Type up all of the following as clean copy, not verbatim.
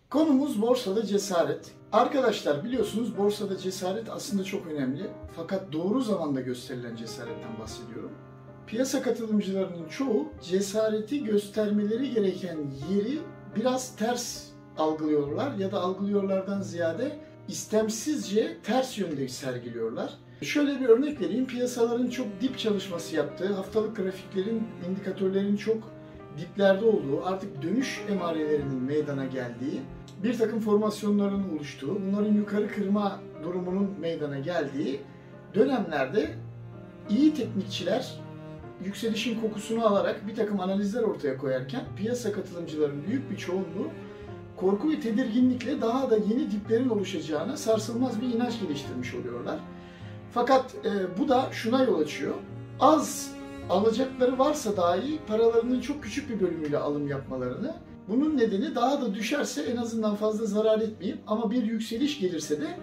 Konumuz borsada cesaret. Arkadaşlar biliyorsunuz borsada cesaret aslında çok önemli. Fakat doğru zamanda gösterilen cesaretten bahsediyorum. Piyasa katılımcılarının çoğu cesareti göstermeleri gereken yeri biraz ters algılıyorlar ya da algılıyorlardan ziyade istemsizce ters yönde sergiliyorlar. Şöyle bir örnek vereyim. Piyasaların çok dip çalışması yaptığı, haftalık grafiklerin, indikatörlerin çok diplerde olduğu, artık dönüş emarelerinin meydana geldiği, bir takım formasyonların oluştuğu, bunların yukarı kırma durumunun meydana geldiği dönemlerde iyi teknikçiler yükselişin kokusunu alarak bir takım analizler ortaya koyarken piyasa katılımcılarının büyük bir çoğunluğu korku ve tedirginlikle daha da yeni diplerin oluşacağına sarsılmaz bir inanç geliştirmiş oluyorlar. Fakat bu da şuna yol açıyor. Az alacakları varsa dahi paralarının çok küçük bir bölümüyle alım yapmalarını, bunun nedeni daha da düşerse en azından fazla zarar etmeyeyim ama bir yükseliş gelirse de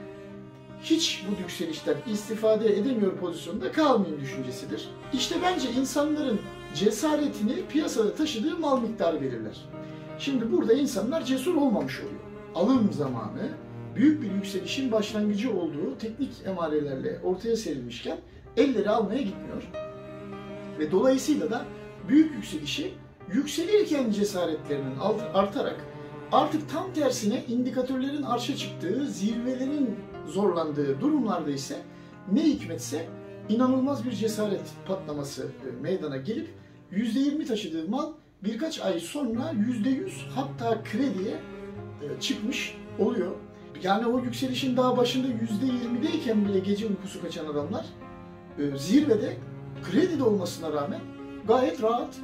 hiç bu yükselişten istifade edemiyor pozisyonda kalmayayım düşüncesidir. İşte bence insanların cesaretini piyasada taşıdığı mal miktarı belirler. Şimdi burada insanlar cesur olmamış oluyor. Alım zamanı büyük bir yükselişin başlangıcı olduğu teknik emarelerle ortaya serilmişken elleri almaya gitmiyor. Ve dolayısıyla da büyük yükselişi yükselirken cesaretlerinin artarak artık tam tersine indikatörlerin arşa çıktığı, zirvelerin zorlandığı durumlarda ise ne hikmetse inanılmaz bir cesaret patlaması meydana gelip %20 taşıdığı mal birkaç ay sonra %100 hatta krediye çıkmış oluyor. Yani o yükselişin daha başında %20'deyken bile gece uykusu kaçan adamlar zirvede kredide olmasına rağmen gayet rahat,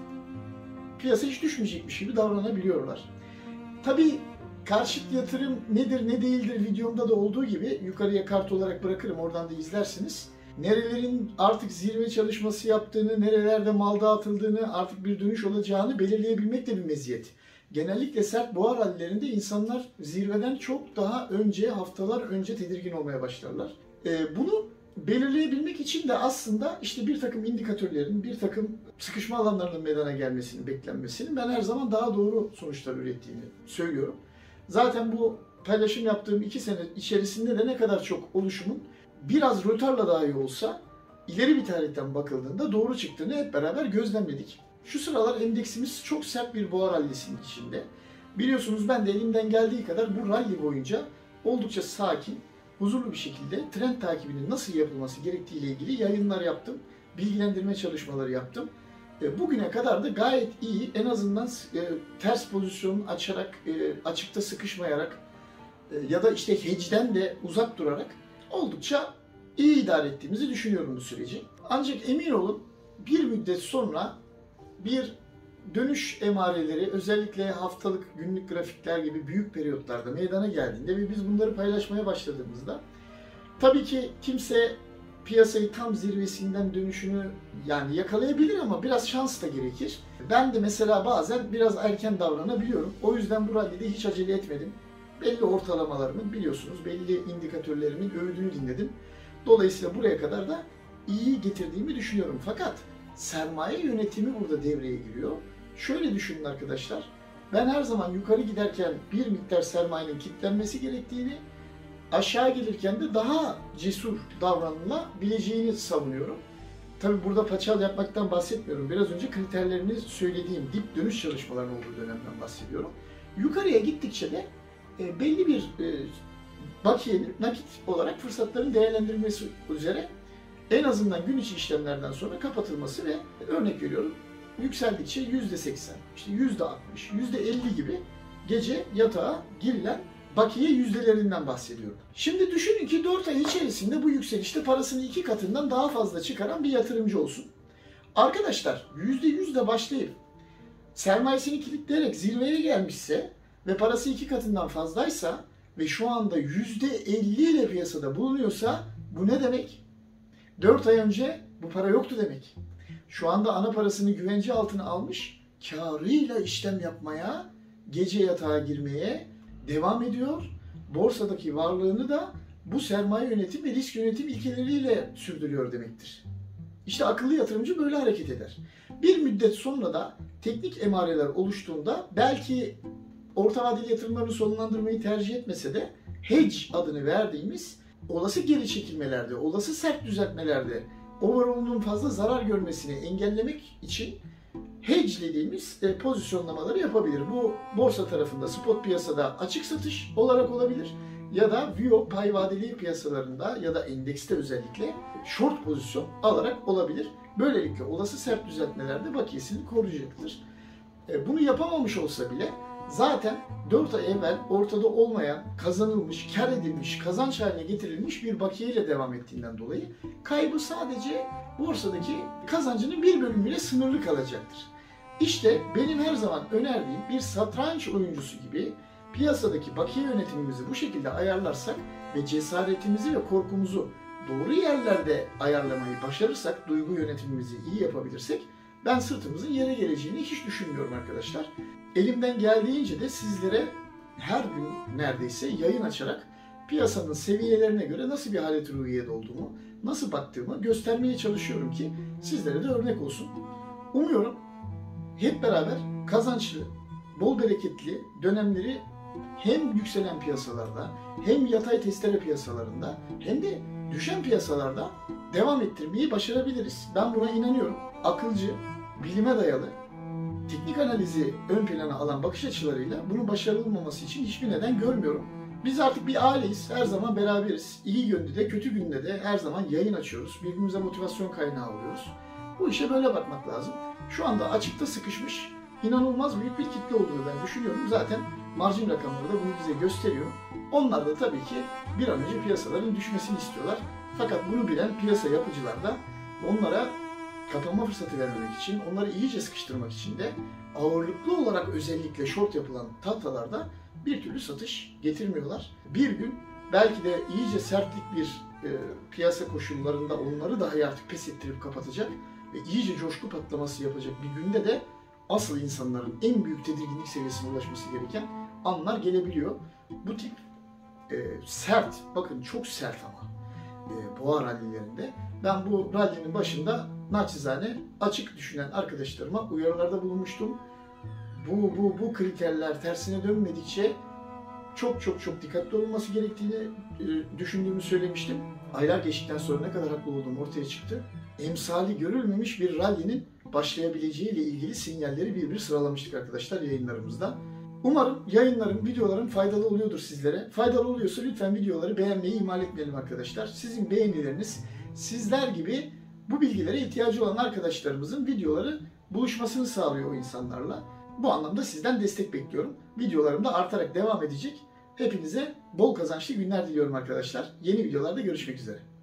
piyasa hiç düşmeyecekmiş gibi davranabiliyorlar. Tabii karşıt yatırım nedir ne değildir videomda da olduğu gibi yukarıya kart olarak bırakırım, oradan da izlersiniz. Nerelerin artık zirve çalışması yaptığını, nerelerde mal dağıtıldığını, artık bir dönüş olacağını belirleyebilmek de bir meziyet. Genellikle sert boğa rallilerinde insanlar zirveden çok daha önce, haftalar önce tedirgin olmaya başlarlar. Bunu belirleyebilmek için de aslında işte bir takım indikatörlerin, bir takım sıkışma alanlarının meydana gelmesini, beklenmesinin ben her zaman daha doğru sonuçlar ürettiğini söylüyorum. Zaten bu paylaşım yaptığım 2 sene içerisinde de ne kadar çok oluşumun biraz rötarla dahi olsa ileri bir tarihten bakıldığında doğru çıktığını hep beraber gözlemledik. Şu sıralar endeksimiz çok sert bir boğa rallisinin içinde. Biliyorsunuz ben de elimden geldiği kadar bu rally boyunca oldukça sakin, huzurlu bir şekilde trend takibinin nasıl yapılması gerektiğiyle ilgili yayınlar yaptım, bilgilendirme çalışmaları yaptım. Bugüne kadar da gayet iyi, en azından ters pozisyon açarak, açıkta sıkışmayarak ya da işte hedge'den de uzak durarak oldukça iyi idare ettiğimizi düşünüyorum bu süreci. Ancak emin olun bir müddet sonra bir dönüş emareleri özellikle haftalık, günlük grafikler gibi büyük periyotlarda meydana geldiğinde ve biz bunları paylaşmaya başladığımızda tabii ki kimse piyasayı tam zirvesinden dönüşünü yani yakalayabilir ama biraz şans da gerekir. Ben de mesela bazen biraz erken davranabiliyorum. O yüzden bu rallide hiç acele etmedim. Belli ortalamalarımın biliyorsunuz, belli indikatörlerimin övdüğünü dinledim. Dolayısıyla buraya kadar da iyi getirdiğimi düşünüyorum. Fakat sermaye yönetimi burada devreye giriyor. Şöyle düşünün arkadaşlar, ben her zaman yukarı giderken bir miktar sermayenin kilitlenmesi gerektiğini, aşağı gelirken de daha cesur davranılabileceğini savunuyorum. Tabi burada paçal yapmaktan bahsetmiyorum. Biraz önce kriterlerini söylediğim dip dönüş çalışmalarının olduğu dönemden bahsediyorum. Yukarıya gittikçe de belli bir bakiyenin nakit olarak fırsatların değerlendirilmesi üzere en azından gün içi işlemlerden sonra kapatılması ve örnek veriyorum yükseldikçe %80, işte %60, %50 gibi gece yatağa girilen bakiye yüzdelerinden bahsediyorum. Şimdi düşünün ki 4 ay içerisinde bu yükselişte parasını 2 katından daha fazla çıkaran bir yatırımcı olsun. Arkadaşlar %100 de başlayıp sermayesini kilitleyerek zirveye gelmişse ve parası 2 katından fazlaysa ve şu anda %50 ile piyasada bulunuyorsa bu ne demek? 4 ay önce bu para yoktu demek. Şu anda ana parasını güvence altına almış, kârıyla işlem yapmaya, gece yatağa girmeye devam ediyor. Borsadaki varlığını da bu sermaye yönetim ve risk yönetim ilkeleriyle sürdürüyor demektir. İşte akıllı yatırımcı böyle hareket eder. Bir müddet sonra da teknik emareler oluştuğunda belki orta vadeli yatırımlarını sonlandırmayı tercih etmese de hedge adını verdiğimiz olası geri çekilmelerde, olası sert düzeltmelerde overall'un fazla zarar görmesini engellemek için hedgelediğimiz pozisyonlamaları yapabilir. Bu borsa tarafında spot piyasada açık satış olarak olabilir ya da VIO pay vadeli piyasalarında ya da endekste özellikle short pozisyon alarak olabilir. Böylelikle olası sert düzeltmelerde bakiyesini koruyacaktır. Bunu yapamamış olsa bile zaten 4 ay evvel ortada olmayan, kazanılmış, kar edilmiş, kazanç haline getirilmiş bir bakiye ile devam ettiğinden dolayı kaybı sadece borsadaki kazancının bir bölümüyle sınırlı kalacaktır. İşte benim her zaman önerdiğim bir satranç oyuncusu gibi piyasadaki bakiye yönetimimizi bu şekilde ayarlarsak ve cesaretimizi ve korkumuzu doğru yerlerde ayarlamayı başarırsak, duygu yönetimimizi iyi yapabilirsek ben sırtımızın yere geleceğini hiç düşünmüyorum arkadaşlar. Elimden geldiğince de sizlere her gün neredeyse yayın açarak piyasanın seviyelerine göre nasıl bir halet ruhiyede olduğumu, nasıl baktığımı göstermeye çalışıyorum ki sizlere de örnek olsun. Umuyorum hep beraber kazançlı, bol bereketli dönemleri hem yükselen piyasalarda hem yatay testere piyasalarında hem de düşen piyasalarda devam ettirmeyi başarabiliriz. Ben buna inanıyorum. Akılcı, bilime dayalı, teknik analizi ön plana alan bakış açılarıyla bunun başarılı olmaması için hiçbir neden görmüyorum. Biz artık bir aileyiz, her zaman beraberiz. İyi günde de kötü günde de her zaman yayın açıyoruz. Birbirimize motivasyon kaynağı oluyoruz. Bu işe böyle bakmak lazım. Şu anda açıkta sıkışmış, inanılmaz büyük bir kitle olduğunu ben düşünüyorum. Zaten marjin rakamları da bunu bize gösteriyor. Onlar da tabii ki bir an önce piyasaların düşmesini istiyorlar. Fakat bunu bilen piyasa yapıcılar da onlara kapanma fırsatı vermemek için, onları iyice sıkıştırmak için de ağırlıklı olarak özellikle short yapılan tahtalarda bir türlü satış getirmiyorlar. Bir gün belki de iyice sertlik bir piyasa koşullarında onları dahi artık pes ettirip kapatacak ve iyice coşku patlaması yapacak bir günde de asıl insanların en büyük tedirginlik seviyesine ulaşması gereken anlar gelebiliyor. Bu tip sert, bakın çok sert ama boğa rallilerinde ben bu rallinin başında naçizane açık düşünen arkadaşlarıma uyarılarda bulunmuştum. Bu kriterler tersine dönmedikçe çok dikkatli olunması gerektiğini düşündüğümü söylemiştim. Aylar geçtikten sonra ne kadar haklı olduğum ortaya çıktı. Emsali görülmemiş bir rallinin başlayabileceği ile ilgili sinyalleri bir sıralamıştık arkadaşlar yayınlarımızda. Umarım yayınlarım, videolarım faydalı oluyordur sizlere. Faydalı oluyorsa lütfen videoları beğenmeyi ihmal etmeyelim arkadaşlar. Sizin beğenileriniz, sizler gibi bu bilgilere ihtiyacı olan arkadaşlarımızın videoları buluşmasını sağlıyor o insanlarla. Bu anlamda sizden destek bekliyorum. Videolarım da artarak devam edecek. Hepinize bol kazançlı günler diliyorum arkadaşlar. Yeni videolarda görüşmek üzere.